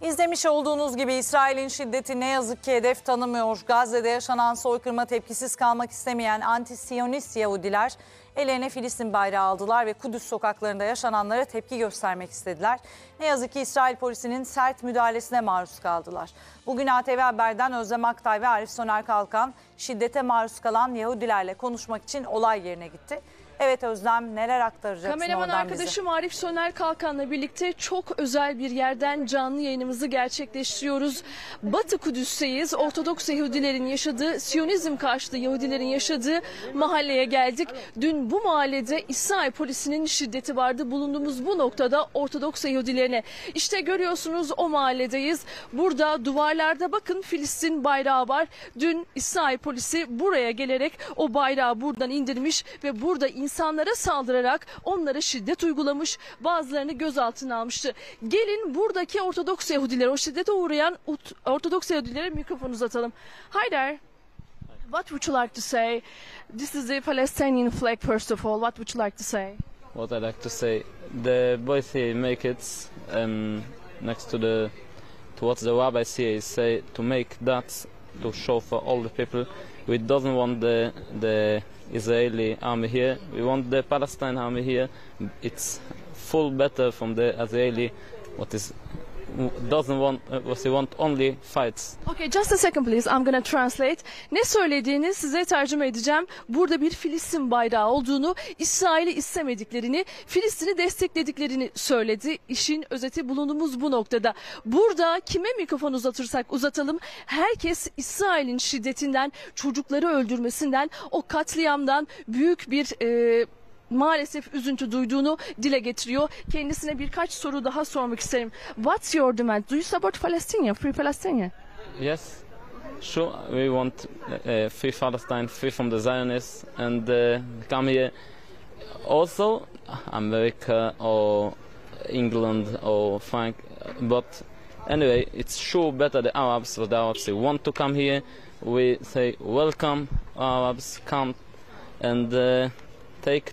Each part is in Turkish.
İzlemiş olduğunuz gibi İsrail'in şiddeti ne yazık ki hedef tanımıyor. Gazze'de yaşanan soykırıma tepkisiz kalmak istemeyen anti-Siyonist Yahudiler ellerine Filistin bayrağı aldılar ve Kudüs sokaklarında yaşananlara tepki göstermek istediler. Ne yazık ki İsrail polisinin sert müdahalesine maruz kaldılar. Bugün ATV Haber'den Özlem Aktay ve Arif Soner Kalkan şiddete maruz kalan Yahudilerle konuşmak için olay yerine gitti. Evet Özlem, neler aktaracaksın Kameraman oradan arkadaşım bize? Arif Soner Kalkan'la birlikte çok özel bir yerden canlı yayınımızı gerçekleştiriyoruz. Batı Kudüs'teyiz. Ortodoks Yahudilerin yaşadığı, Siyonizm karşıtı Yahudilerin yaşadığı mahalleye geldik. Dün bu mahallede İsrail polisinin şiddeti vardı. Bulunduğumuz bu noktada Ortodoks Yahudilerine. İşte görüyorsunuz o mahalledeyiz. Burada duvarlarda bakın Filistin bayrağı var. Dün İsrail polisi buraya gelerek o bayrağı buradan indirmiş ve burada insanlara saldırarak onlara şiddet uygulamış, bazılarını gözaltına almıştı. Gelin buradaki Ortodoks Yahudiler, o şiddete uğrayan Ortodoks Yahudilere mikrofon uzatalım. Hi there. What would you like to say? This is the Palestinian flag first of all. What would you like to say? What I like to say, the boys here make it next to what the rabbis here say, to make that to show for all the people. We doesn't want the Israeli army here. We want the Palestine army here. It's full better from the Israeli. What they want only fights. Okay, just a second please. I'm gonna translate. Ne söylediğini size tercüme edeceğim. Burada bir Filistin bayrağı olduğunu, İsrail'i istemediklerini, Filistin'i desteklediklerini söyledi. İşin özeti bulunduğumuz bu noktada. Burada kime mikrofon uzatırsak uzatalım, herkes İsrail'in şiddetinden, çocukları öldürmesinden, o katliamdan büyük bir maalesef üzüntü duyduğunu dile getiriyor. Kendisine birkaç soru daha sormak isterim. What's your demand? Do you support Palestine, free Palestine? Yes, sure. We want free Palestine, free from the Zionists, and come here. Also, America or England or France. But anyway, it's sure better the Arabs. So the Arabs they want to come here. We say welcome, Arabs, come and take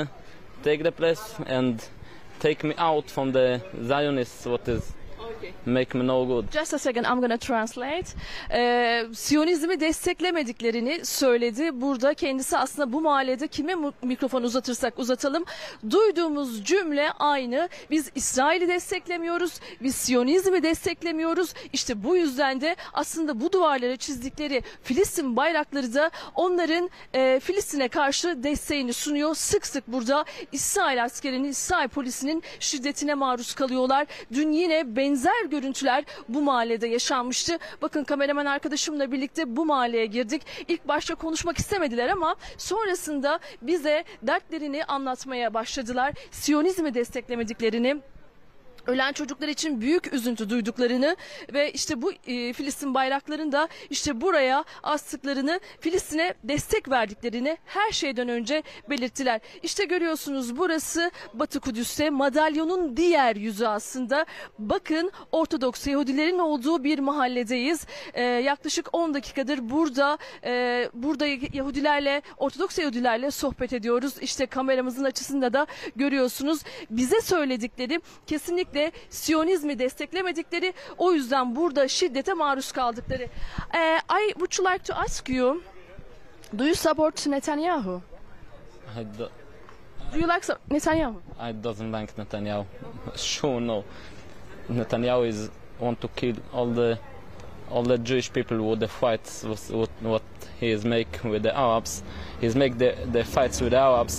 the place and take me out from the Zionists. What is make me no good. Just a second, I'm gonna translate. Siyonizmi desteklemediklerini söyledi. Burada kendisi aslında bu mahallede kime mikrofon uzatırsak uzatalım. Duyduğumuz cümle aynı. Biz İsrail'i desteklemiyoruz. Biz Siyonizmi desteklemiyoruz. İşte bu yüzden de aslında bu duvarlara çizdikleri Filistin bayrakları da onların Filistin'e karşı desteğini sunuyor. Sık sık burada İsrail askerinin, İsrail polisinin şiddetine maruz kalıyorlar. Dün yine benzer görüntüler bu mahallede yaşanmıştı. Bakın kameraman arkadaşımla birlikte bu mahalleye girdik. İlk başta konuşmak istemediler ama sonrasında bize dertlerini anlatmaya başladılar. Siyonizmi desteklemediklerini, ölen çocuklar için büyük üzüntü duyduklarını ve işte bu Filistin bayraklarını da işte buraya astıklarını, Filistin'e destek verdiklerini her şeyden önce belirttiler. İşte görüyorsunuz burası Batı Kudüs'te, madalyonun diğer yüzü aslında. Bakın Ortodoks Yahudilerin olduğu bir mahalledeyiz. Yaklaşık 10 dakikadır burada Yahudilerle, Ortodoks Yahudilerle sohbet ediyoruz. İşte kameramızın açısında da görüyorsunuz. Bize söyledikleri kesinlikle Siyonizmi desteklemedikleri, o yüzden burada şiddete maruz kaldıkları. I would like to ask you, do you support Netanyahu? Do you like Netanyahu? I doesn't like Netanyahu. Sure no. Netanyahu is want to kill all the Jewish people with the fights with what he is make with the Arabs. He's make the fights with the Arabs.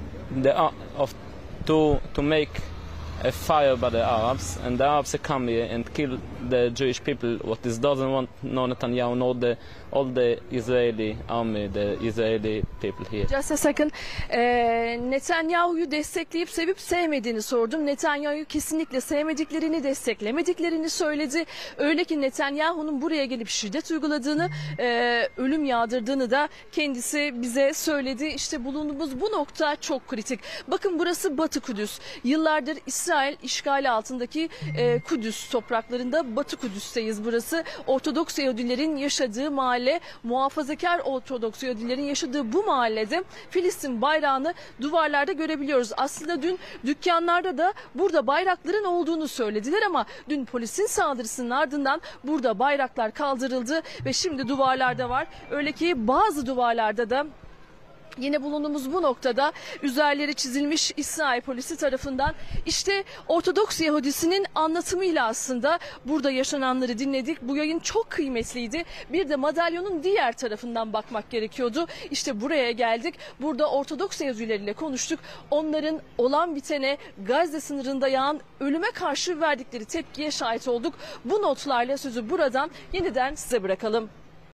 To make a fire by the Arabs, and the Arabs come here and kill the Jewish people. What is doesn't want no Netanyahu, no all the Israeli army, the Israeli people here. Just a second. Netanyahu'yu destekleyip sevip sevmediğini sordum. Netanyahu'yu kesinlikle sevmediklerini, desteklemediklerini söyledi. Öyle ki Netanyahu'nun buraya gelip şiddet uyguladığını, ölüm yağdırdığını da kendisi bize söyledi. İşte bulunduğumuz bu nokta çok kritik. Bakın burası Batı Kudüs. Yıllardır İsrail İsrail işgali altındaki Kudüs topraklarında, Batı Kudüs'teyiz burası. Ortodoks Yahudilerin yaşadığı mahalle, muhafazakar Ortodoks Yahudilerin yaşadığı bu mahallede Filistin bayrağını duvarlarda görebiliyoruz. Aslında dün dükkanlarda da burada bayrakların olduğunu söylediler ama dün polisin saldırısının ardından burada bayraklar kaldırıldı ve şimdi duvarlarda var. Öyle ki bazı duvarlarda da yine bulunduğumuz bu noktada üzerleri çizilmiş İsrail polisi tarafından işte Ortodoks Yahudisinin anlatımıyla aslında burada yaşananları dinledik. Bu yayın çok kıymetliydi. Bir de madalyonun diğer tarafından bakmak gerekiyordu. İşte buraya geldik. Burada Ortodoks Yahudileriyle konuştuk. Onların olan bitene, Gazze sınırında yağan ölüme karşı verdikleri tepkiye şahit olduk. Bu notlarla sözü buradan yeniden size bırakalım.